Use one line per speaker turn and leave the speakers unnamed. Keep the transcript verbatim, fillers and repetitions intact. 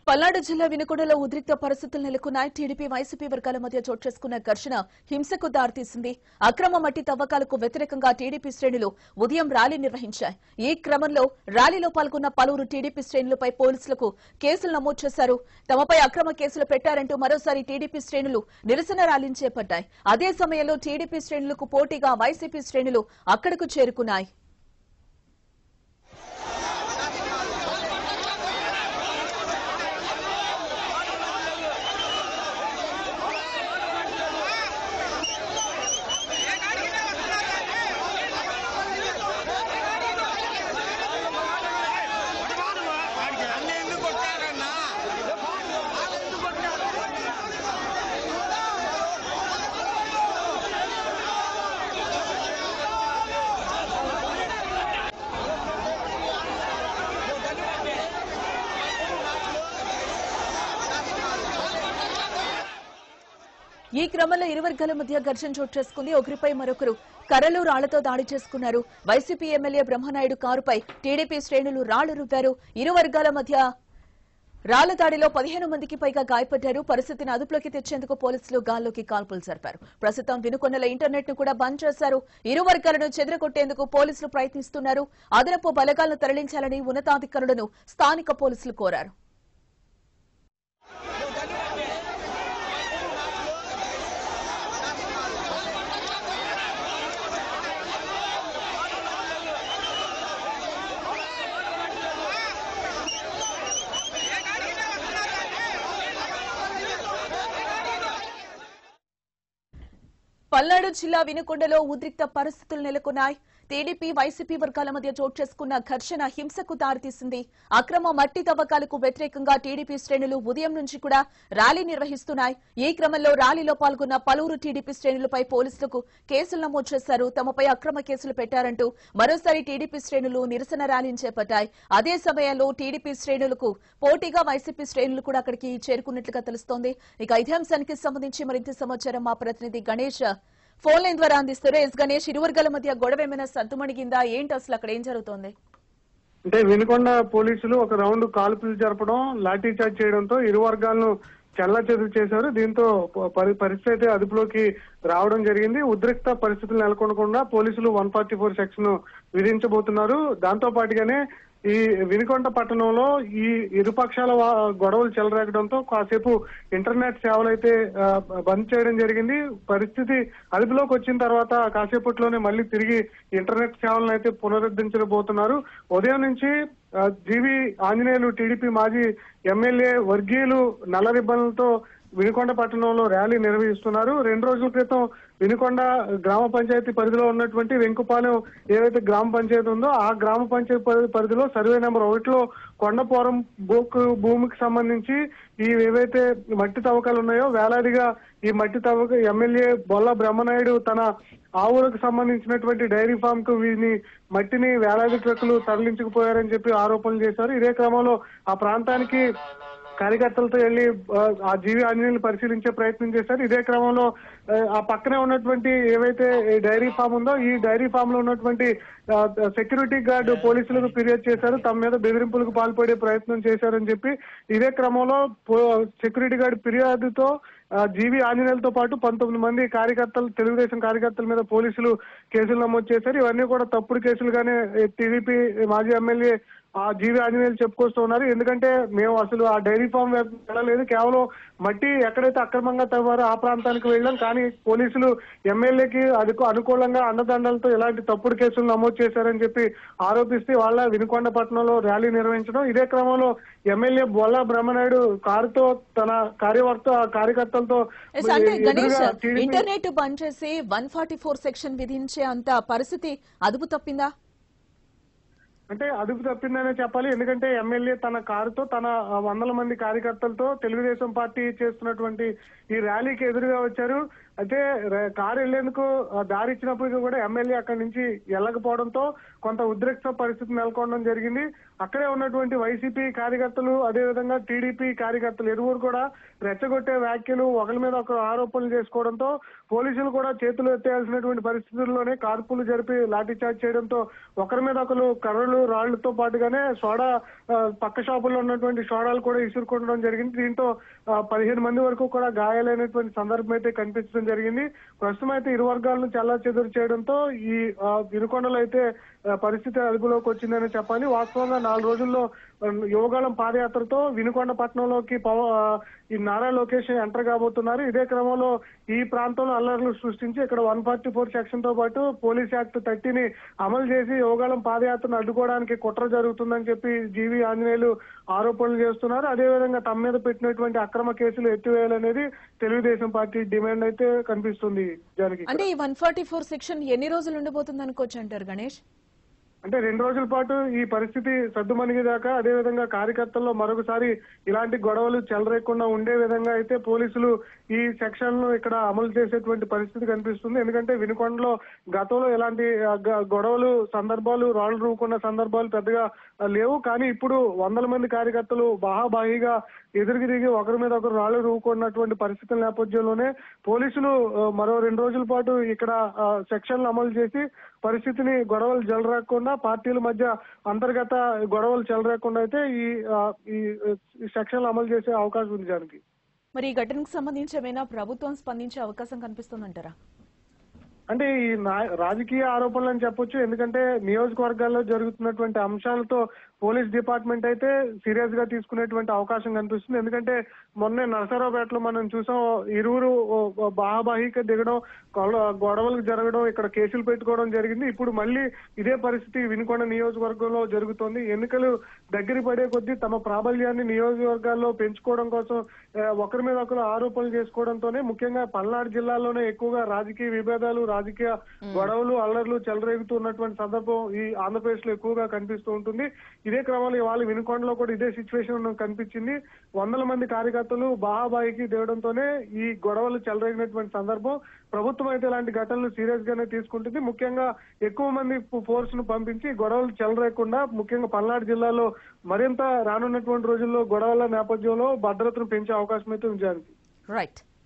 పల్నాడు జిల్లా వినుకొండలో ఉద్రిక్త పరిస్థితులు నెలకొన్నాయి. టీడీపీ వైసీపీ వర్గాల మధ్య చోటు చేసుకున్న ఘర్షణ హింసకు దారితీసింది. అక్రమ మట్టి తవ్వకాలకు వ్యతిరేకంగా టీడీపీ శ్రేణులు ఉదయం ర్యాలీ నిర్వహించాయి. ఈ క్రమంలో ర్యాలీలో పాల్గొన్న పలువురు టీడీపీ శ్రేణులపై పోలీసులకు కేసులు నమోదు చేశారు. తమపై అక్రమ కేసులు పెట్టారంటూ మరోసారి టీడీపీ శ్రేణులు నిరసన ర్యాలీని చేపట్టాయి. అదే సమయంలో టీడీపీ శ్రేణులకు పోటీగా వైసీపీ శ్రేణులు అక్కడకు చేరుకున్నాయి. ఈ క్రమంలో ఇరు వర్గాల మధ్య ఘర్షణ చోటు చేసుకుంది. ఒకరిపై మరొకరు కర్రలు రాళ్లతో దాడి చేసుకున్నారు. వైసీపీ ఎమ్మెల్యే బ్రహ్మనాయుడు కారుపై టీడీపీ శ్రేణులు రాళ్లు రువ్వారు. ఇరు వర్గాల మధ్య రాళ్ల దాడిలో పదిహేను మందికి పైగా గాయపడ్డారు. పరిస్థితిని అదుపులోకి తెచ్చేందుకు పోలీసులు గాల్లోకి కాల్పులు జరిపారు. ప్రస్తుతం వినుకొండల ఇంటర్నెట్ ను కూడా బంద్ చేశారు. ఇరు వర్గాలను చెదరగొట్టేందుకు పోలీసులు ప్రయత్నిస్తున్నారు. అదనపు బలగాలను తరలించాలని ఉన్నతాధికారులను స్థానిక పోలీసులు కోరారు. పల్నాడు జిల్లా వినుకొండలో ఉద్రిక్త పరిస్థితులు నెలకొన్నాయి. టీడీపీ వైసీపీ వర్గాల మధ్య చోటు చేసుకున్న ఘర్షణ హింసకు దారితీసింది. అక్రమ మట్టి తవ్వకాలకు వ్యతిరేకంగా టీడీపీ శ్రేణులు ఉదయం నుంచి కూడా ర్యాలీ నిర్వహిస్తున్నాయి. ఈ క్రమంలో ర్యాలీలో పాల్గొన్న పలువురు టీడీపీ శ్రేణులపై పోలీసులకు కేసులు నమోదు చేశారు. తమపై అక్రమ కేసులు పెట్టారంటూ మరోసారి టీడీపీ శ్రేణులు నిరసన ర్యాలీని చేపట్టాయి. అదే సమయంలో టీడీపీ శ్రేణులకు పోటీగా వైసీపీ శ్రేణులు కూడా అక్కడికి చేరుకున్నట్లుగా తెలుస్తోంది. ఇక ఇదే అంశానికి సంబంధించి మరింత సమాచారం మా ప్రతినిధి గణేష్ ఫోన్ లైన్ ద్వారా అందిస్తారు. ఎస్ గణేష్, ఇరు వర్గాల మధ్య గొడవ ఏమైనా సద్దుమణిగిందా? ఏంటి అసలు అక్కడ ఏం జరుగుతోంది?
అంటే వినుకొండ పోలీసులు ఒక రౌండ్ కాల్పులు జరపడం, లాఠీ చార్జ్ చేయడంతో ఇరు వర్గాలను చెల్లాచెదురు చేశారు. దీంతో పరిస్థితి అదుపులోకి రావడం జరిగింది. ఉద్రిక్త పరిస్థితులు నెలకొనకుండా పోలీసులు వన్ ఫార్టీ ఫోర్ సెక్షన్ విధించబోతున్నారు. దాంతో పాటుగానే ఈ వినుకొండ పట్టణంలో ఈ ఇరుపక్షాల గొడవలు చెలరేగడంతో కాసేపు ఇంటర్నెట్ సేవలు అయితే బంద్ చేయడం జరిగింది. పరిస్థితి అదుపులోకి వచ్చిన తర్వాత కాసేపట్లోనే మళ్ళీ తిరిగి ఇంటర్నెట్ సేవలను అయితే పునరుద్ధరించబోతున్నారు. ఉదయం నుంచి జీవి ఆంజనేయులు టీడీపీ మాజీ ఎమ్మెల్యే వర్గీయులు నల్ల రిబ్బన్లతో వినుకొండ పట్టణంలో ర్యాలీ నిర్వహిస్తున్నారు. రెండు రోజుల క్రితం వినుకొండ గ్రామ పంచాయతీ పరిధిలో ఉన్నటువంటి వెంకుపాలెం ఏదైతే గ్రామ పంచాయతీ ఉందో ఆ గ్రామ పంచాయతీ పరిధిలో సర్వే నెంబర్ ఒకటిలో కొండపోరం భూకు భూమికి సంబంధించి ఈ ఏవైతే మట్టి తవ్వకాలు ఉన్నాయో వేలాదిగా ఈ మట్టి తవ్వక ఎమ్మెల్యే బొల్ల బ్రహ్మనాయుడు తన ఆవులకు సంబంధించినటువంటి డైరీ ఫామ్ కు వీరిని మట్టిని వేలాది ట్రక్కులు తరలించుకుపోయారని చెప్పి ఆరోపణలు చేశారు. ఇదే క్రమంలో ఆ ప్రాంతానికి కార్యకర్తలతో వెళ్లి ఆ జీవి ఆంజనేయులు పరిశీలించే ప్రయత్నం చేశారు. ఇదే క్రమంలో ఆ పక్కనే ఉన్నటువంటి ఏవైతే డైరీ ఫామ్ ఉందో ఈ డైరీ ఫామ్ లో ఉన్నటువంటి సెక్యూరిటీ గార్డు పోలీసులకు ఫిర్యాదు చేశారు. తమ మీద బెదిరింపులకు పాల్పడే ప్రయత్నం చేశారని చెప్పి ఇదే క్రమంలో సెక్యూరిటీ గార్డు ఫిర్యాదుతో జీవి ఆంజనేయులతో పాటు పంతొమ్మిది మంది కార్యకర్తలు తెలుగుదేశం కార్యకర్తల మీద పోలీసులు కేసులు నమోదు చేశారు. ఇవన్నీ కూడా తప్పుడు కేసులుగానే టీడీపీ మాజీ ఎమ్మెల్యే ఆ జీవి ఆంజనేయులు చెప్పుకొస్తూ ఉన్నారు. ఎందుకంటే మేము అసలు ఆ డైరీ ఫామ్ వెళ్ళలేదు, కేవలం మట్టి ఎక్కడైతే అక్రమంగా తవ్వారో ఆ ప్రాంతానికి వెళ్ళాం. కానీ పోలీసులు ఎమ్మెల్యేకి అది అనుకూలంగా అండదండలతో ఇలాంటి తప్పుడు కేసులు నమోదు చేశారని చెప్పి ఆరోపిస్తే వాళ్ళ వినుకొండ పట్టణంలో ర్యాలీ నిర్వహించడం. ఇదే క్రమంలో ఎమ్మెల్యే బొల్ల బ్రహ్మనాయుడు కారుతో తన కార్యవర్త కార్యకర్తలతో
ఇంటర్నెట్ బంద్ చేసి వన్ ఫార్టీ ఫోర్ సెక్షన్ విధించే అంత పరిస్థితి అదుపు తప్పిందా?
అంటే అదుపు తప్పిందనే చెప్పాలి. ఎందుకంటే ఎమ్మెల్యే తన కారుతో తన వందల మంది కార్యకర్తలతో తెలుగుదేశం పార్టీ చేస్తున్నటువంటి ఈ ర్యాలీకి ఎదురుగా వచ్చారు. అయితే ర- కారు వెళ్లేందుకు ఆ, దారి ఇచ్చినప్పటికీ కూడా ఎమ్మెల్యే అక్కడి నుంచి వెళ్ళకపోవడంతో కొంత ఉద్రిక్త పరిస్థితి నెలకొనడం జరిగింది. అక్కడే ఉన్నటువంటి వైసీపీ కార్యకర్తలు అదేవిధంగా టీడీపీ కార్యకర్తలు ఇరువురు కూడా రెచ్చగొట్టే వ్యాఖ్యలు ఒకరి మీద ఒకరు ఆరోపణలు చేసుకోవడంతో పోలీసులు కూడా చేతులు ఎత్తేయాల్సినటువంటి పరిస్థితుల్లోనే కార్పులు జరిపి లాఠీచార్జ్ చేయడంతో ఒకరి మీద ఒకరు కర్రలు రాళ్లతో పాటుగానే సోడా ఆ, పక్క షాపుల్లో ఉన్నటువంటి సోడాలు కూడా ఇసురుకోవడం జరిగింది. దీంతో ఆ, పదిహేను మంది వరకు కూడా గాయాలైనటువంటి సందర్భం అయితే కనిపించడం జరిగింది. ప్రస్తుతం అయితే ఇరు వర్గాలను చల్లా చెదురు చేయడంతో ఈ ఆ, వినుకొండలో అయితే ఆ, పరిస్థితి అదుపులోకి వచ్చిందని చెప్పాలి. వాస్తవంగా నాలుగు రోజుల్లో ఆ, యువగాళం పాదయాత్రతో వినుకొండ పట్టణంలోకి పవ- ఆ, ఈ నారా లోకేష్ ఎంటర్ కాబోతున్నారు. ఇదే క్రమంలో ఈ ప్రాంతంలో అల్లర్లు సృష్టించి ఇక్కడ వన్ ఫార్టీ ఫోర్ సెక్షన్ తో పాటు పోలీస్ యాక్ట్ థర్టీని అమలు చేసి యువగాళం పాదయాత్రను అడ్డుకోవడానికి కుట్ర జరుగుతుందని చెప్పి జీవీ ఆంజనేయులు ఆరోపణలు చేస్తున్నారు. అదేవిధంగా తమ మీద పెట్టినటువంటి అక్రమ కేసులు ఎత్తివేయాలనేది తెలుగుదేశం పార్టీ డిమాండ్ అయితే కనిపిస్తుంది. జానకి,
అంటే ఈ వన్ ఫార్టీ ఫోర్ సెక్షన్ ఎన్ని రోజులు ఉండిపోతుంది అనుకోవచ్చు అంటారు గణేష్?
అంటే రెండు రోజుల పాటు ఈ పరిస్థితి సద్దుమణిగేదాకా అదేవిధంగా కార్యకర్తల్లో మరొకసారి ఇలాంటి గొడవలు చెలరేకుండా ఉండే విధంగా అయితే పోలీసులు ఈ సెక్షన్ ను ఇక్కడ అమలు చేసేటువంటి పరిస్థితి కనిపిస్తుంది. ఎందుకంటే వినుకొండలో గతంలో ఇలాంటి ఆ, గ- గొడవలు సందర్భాలు రాళ్లు రూకున్న సందర్భాలు పెద్దగా ఆ, లేవు. కానీ ఇప్పుడు వందల మంది కార్యకర్తలు బాహాబాహిగా ఎదురు తిరిగి ఒకరి మీద ఒకరు రాళ్లు రూకున్నటువంటి పరిస్థితుల నేపథ్యంలోనే పోలీసులు ఆ, మరో రెండు రోజుల పాటు ఇక్కడ సెక్షన్లు అమలు చేసి పరిస్థితిని గొడవలు జలరాకుండా పార్టీల మధ్య అంతర్గత గొడవలు చెలరేకుండా అయితే ఈ ఆ, ఈ ఈ సెక్షన్లు అమలు చేసే అవకాశం ఉంది. దానికి
మరి ఈ ఘటనకు సంబంధించి ఏమైనా ప్రభుత్వం స్పందించే అవకాశం కనిపిస్తుందంటారా?
అంటే ఈ నా- రాజకీయ ఆరోపణలు అని చెప్పొచ్చు. ఎందుకంటే నియోజకవర్గాల్లో జరుగుతున్నటువంటి అంశాలతో పోలీస్ డిపార్ట్మెంట్ అయితే సీరియస్ గా తీసుకునేటువంటి అవకాశం కనిపిస్తుంది. ఎందుకంటే మొన్నే నరసరావుపేటలో మనం చూసాం, ఇరువురు ఓ, ఓ బాహాబాహిక దిగడం, గొడవ- గొడవలు జరగడం, ఇక్కడ కేసులు పెట్టుకోవడం జరిగింది. ఇప్పుడు మళ్ళీ ఇదే పరిస్థితి వినుకొండ నియోజకవర్గంలో జరుగుతోంది. ఎన్నికలు దగ్గర పడే కొద్దీ తమ ప్రాబల్యాన్ని నియోజకవర్గాల్లో పెంచుకోవడం కోసం ఆ, ఒకరి మీద ఒకరు ఆరోపణలు చేసుకోవడంతోనే ముఖ్యంగా పల్నాడు జిల్లాలోనే ఎక్కువగా రాజకీయ విభేదాలు, రాజకీయ గొడవలు, అల్లర్లు చెలరేగుతున్నటువంటి సందర్భం ఈ ఆంధ్రప్రదేశ్ లో ఎక్కువగా కనిపిస్తూ ఉంటుంది. ఇదే క్రమంలో ఇవాళ వినుకొండలో కూడా ఇదే సిచ్యువేషన్ కనిపించింది. వందల మంది కార్యకర్తలు బాహాబాయికి దిగడంతోనే ఈ గొడవలు చెలరేగినటువంటి సందర్భం. ప్రభుత్వం అయితే ఇలాంటి ఘటనలు సీరియస్ గానే తీసుకుంటుంది. ముఖ్యంగా ఎక్కువ మంది ఫోర్స్ ను పంపించి గొడవలు చెలరేయకుండా ముఖ్యంగా పల్నాడు జిల్లాలో మరింత రానున్నటువంటి రోజుల్లో గొడవల నేపథ్యంలో భద్రతను పెంచే అవకాశం అయితే ఉంది.
రైట్.